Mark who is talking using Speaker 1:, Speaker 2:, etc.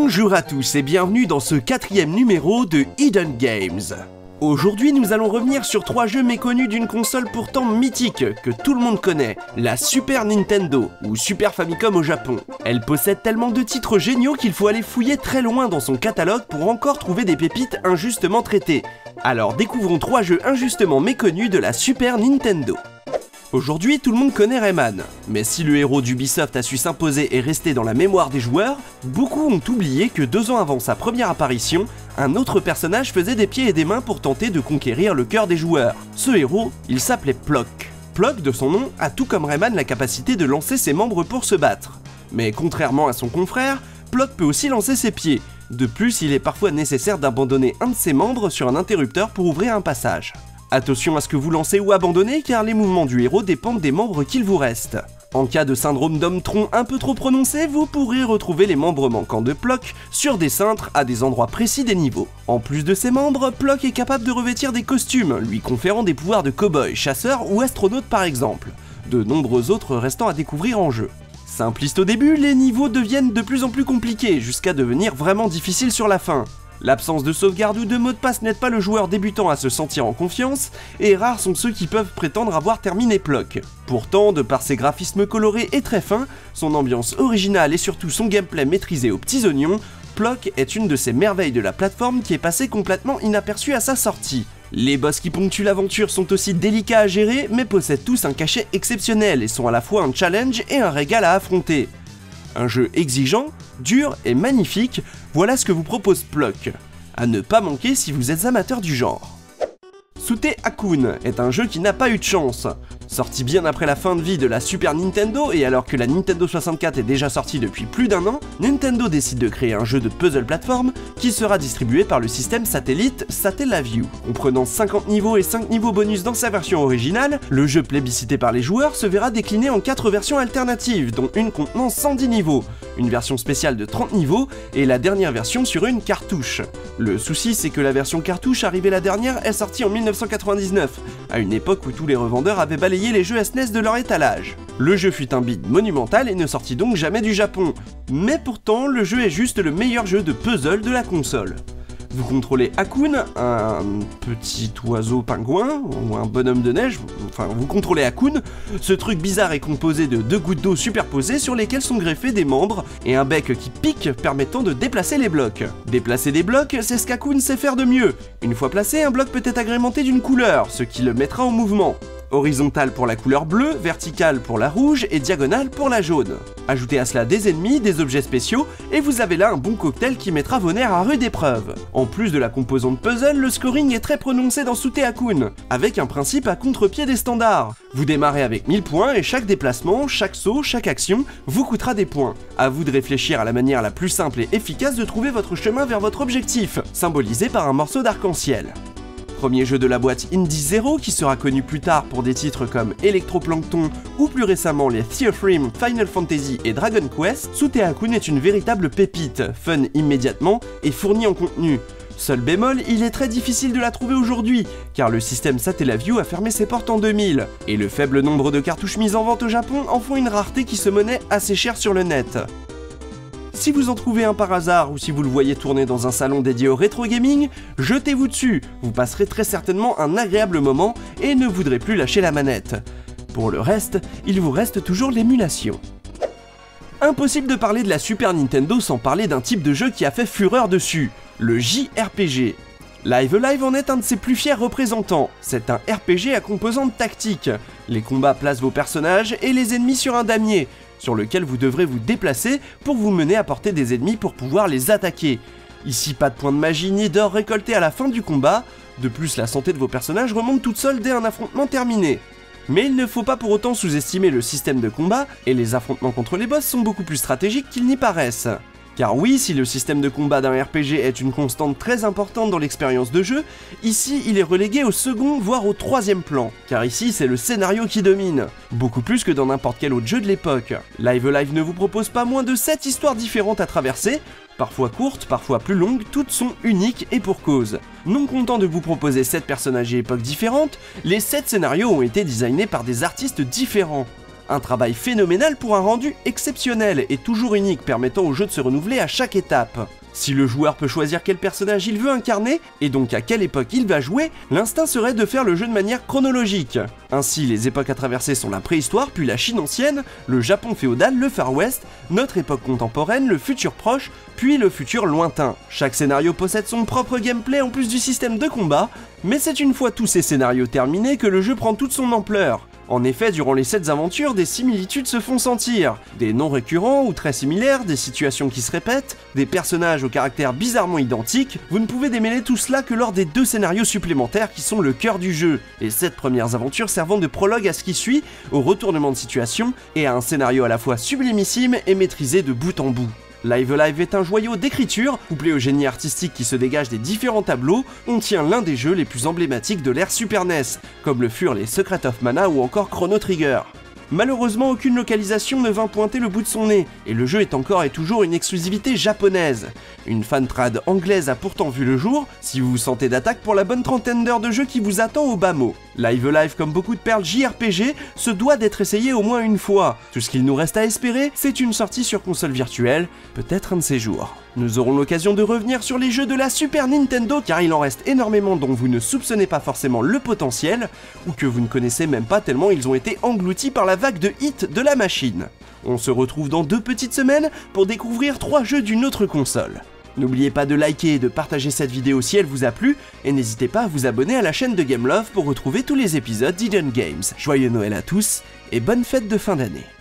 Speaker 1: Bonjour à tous et bienvenue dans ce 4e numéro de Hidden Games. Aujourd'hui nous allons revenir sur 3 jeux méconnus d'une console pourtant mythique que tout le monde connaît, la Super Nintendo, ou Super Famicom au Japon. Elle possède tellement de titres géniaux qu'il faut aller fouiller très loin dans son catalogue pour encore trouver des pépites injustement traitées. Alors découvrons 3 jeux injustement méconnus de la Super Nintendo. Aujourd'hui, tout le monde connaît Rayman, mais si le héros d'Ubisoft a su s'imposer et rester dans la mémoire des joueurs, beaucoup ont oublié que 2 ans avant sa première apparition, un autre personnage faisait des pieds et des mains pour tenter de conquérir le cœur des joueurs. Ce héros, il s'appelait Plok. Plok, de son nom, a tout comme Rayman la capacité de lancer ses membres pour se battre. Mais contrairement à son confrère, Plok peut aussi lancer ses pieds. De plus, il est parfois nécessaire d'abandonner un de ses membres sur un interrupteur pour ouvrir un passage. Attention à ce que vous lancez ou abandonnez car les mouvements du héros dépendent des membres qu'il vous reste. En cas de syndrome d'homme-tronc un peu trop prononcé, vous pourrez retrouver les membres manquants de Plok sur des cintres à des endroits précis des niveaux. En plus de ses membres, Plok est capable de revêtir des costumes, lui conférant des pouvoirs de cow-boy, chasseur ou astronaute par exemple. De nombreux autres restant à découvrir en jeu. Simpliste au début, les niveaux deviennent de plus en plus compliqués, jusqu'à devenir vraiment difficiles sur la fin. L'absence de sauvegarde ou de mot de passe n'aide pas le joueur débutant à se sentir en confiance, et rares sont ceux qui peuvent prétendre avoir terminé Plok. Pourtant, de par ses graphismes colorés et très fins, son ambiance originale et surtout son gameplay maîtrisé aux petits oignons, Plok est une de ces merveilles de la plateforme qui est passée complètement inaperçue à sa sortie. Les boss qui ponctuent l'aventure sont aussi délicats à gérer, mais possèdent tous un cachet exceptionnel et sont à la fois un challenge et un régal à affronter. Un jeu exigeant, dur et magnifique, voilà ce que vous propose Plok. À ne pas manquer si vous êtes amateur du genre. Sute-Akun est un jeu qui n'a pas eu de chance. Sorti bien après la fin de vie de la Super Nintendo et alors que la Nintendo 64 est déjà sortie depuis plus d'1 an, Nintendo décide de créer un jeu de puzzle plateforme qui sera distribué par le système satellite Satellaview. Comprenant 50 niveaux et 5 niveaux bonus dans sa version originale, le jeu plébiscité par les joueurs se verra décliné en 4 versions alternatives, dont une contenant 110 niveaux, une version spéciale de 30 niveaux et la dernière version sur une cartouche. Le souci c'est que la version cartouche arrivée la dernière est sortie en 1999, à une époque où tous les revendeurs avaient balayé les jeux SNES de leur étalage. Le jeu fut un bide monumental et ne sortit donc jamais du Japon. Mais pourtant, le jeu est juste le meilleur jeu de puzzle de la console. Vous contrôlez Akun, un petit oiseau pingouin, ou un bonhomme de neige, enfin vous contrôlez Akun. Ce truc bizarre est composé de 2 gouttes d'eau superposées sur lesquelles sont greffés des membres et un bec qui pique permettant de déplacer les blocs. Déplacer des blocs, c'est ce qu'Akun sait faire de mieux. Une fois placé, un bloc peut être agrémenté d'une couleur, ce qui le mettra en mouvement. Horizontale pour la couleur bleue, verticale pour la rouge et diagonale pour la jaune. Ajoutez à cela des ennemis, des objets spéciaux, et vous avez là un bon cocktail qui mettra vos nerfs à rude épreuve. En plus de la composante puzzle, le scoring est très prononcé dans Sute-Akun, avec un principe à contre-pied des standards. Vous démarrez avec 1000 points et chaque déplacement, chaque saut, chaque action vous coûtera des points. À vous de réfléchir à la manière la plus simple et efficace de trouver votre chemin vers votre objectif, symbolisé par un morceau d'arc-en-ciel. Premier jeu de la boîte Indie Zero qui sera connu plus tard pour des titres comme Electroplankton ou plus récemment les Theatrhythm, Final Fantasy et Dragon Quest, Sute-Akun est une véritable pépite, fun immédiatement et fournie en contenu. Seul bémol, il est très difficile de la trouver aujourd'hui, car le système Satellaview a fermé ses portes en 2000, et le faible nombre de cartouches mises en vente au Japon en font une rareté qui se monnaie assez cher sur le net. Si vous en trouvez un par hasard ou si vous le voyez tourner dans un salon dédié au rétro gaming, jetez-vous dessus, vous passerez très certainement un agréable moment et ne voudrez plus lâcher la manette. Pour le reste, il vous reste toujours l'émulation. Impossible de parler de la Super Nintendo sans parler d'un type de jeu qui a fait fureur dessus, le JRPG. Live Alive en est un de ses plus fiers représentants, c'est un RPG à composante tactique. Les combats placent vos personnages et les ennemis sur un damier, sur lequel vous devrez vous déplacer pour vous mener à portée des ennemis pour pouvoir les attaquer. Ici pas de points de magie ni d'or récoltés à la fin du combat, de plus la santé de vos personnages remonte toute seule dès un affrontement terminé. Mais il ne faut pas pour autant sous-estimer le système de combat, et les affrontements contre les boss sont beaucoup plus stratégiques qu'ils n'y paraissent. Car oui, si le système de combat d'un RPG est une constante très importante dans l'expérience de jeu, ici il est relégué au second voire au troisième plan, car ici c'est le scénario qui domine, beaucoup plus que dans n'importe quel autre jeu de l'époque. Live Alive ne vous propose pas moins de 7 histoires différentes à traverser, parfois courtes, parfois plus longues, toutes sont uniques et pour cause. Non content de vous proposer 7 personnages et époques différentes, les 7 scénarios ont été designés par des artistes différents. Un travail phénoménal pour un rendu exceptionnel et toujours unique permettant au jeu de se renouveler à chaque étape. Si le joueur peut choisir quel personnage il veut incarner, et donc à quelle époque il va jouer, l'instinct serait de faire le jeu de manière chronologique. Ainsi, les époques à traverser sont la préhistoire, puis la Chine ancienne, le Japon féodal, le Far West, notre époque contemporaine, le futur proche, puis le futur lointain. Chaque scénario possède son propre gameplay en plus du système de combat, mais c'est une fois tous ces scénarios terminés que le jeu prend toute son ampleur. En effet, durant les 7 aventures, des similitudes se font sentir. Des noms récurrents ou très similaires, des situations qui se répètent, des personnages au caractère bizarrement identiques, vous ne pouvez démêler tout cela que lors des 2 scénarios supplémentaires qui sont le cœur du jeu, les 7 premières aventures servant de prologue à ce qui suit, au retournement de situation, et à un scénario à la fois sublimissime et maîtrisé de bout en bout. Live Alive est un joyau d'écriture, couplé au génie artistique qui se dégage des différents tableaux, on tient l'un des jeux les plus emblématiques de l'ère Super NES, comme le furent les Secret of Mana ou encore Chrono Trigger. Malheureusement, aucune localisation ne vint pointer le bout de son nez, et le jeu est encore et toujours une exclusivité japonaise. Une fantrad anglaise a pourtant vu le jour, si vous vous sentez d'attaque pour la bonne trentaine d'heures de jeu qui vous attend au bas mot. Live Alive, comme beaucoup de perles JRPG, se doit d'être essayé au moins une fois. Tout ce qu'il nous reste à espérer, c'est une sortie sur console virtuelle, peut-être un de ces jours. Nous aurons l'occasion de revenir sur les jeux de la Super Nintendo car il en reste énormément dont vous ne soupçonnez pas forcément le potentiel, ou que vous ne connaissez même pas tellement ils ont été engloutis par la vague de hits de la machine. On se retrouve dans 2 petites semaines pour découvrir 3 jeux d'une autre console. N'oubliez pas de liker et de partager cette vidéo si elle vous a plu, et n'hésitez pas à vous abonner à la chaîne de Gameloft pour retrouver tous les épisodes d'Hidden Games. Joyeux Noël à tous, et bonne fête de fin d'année.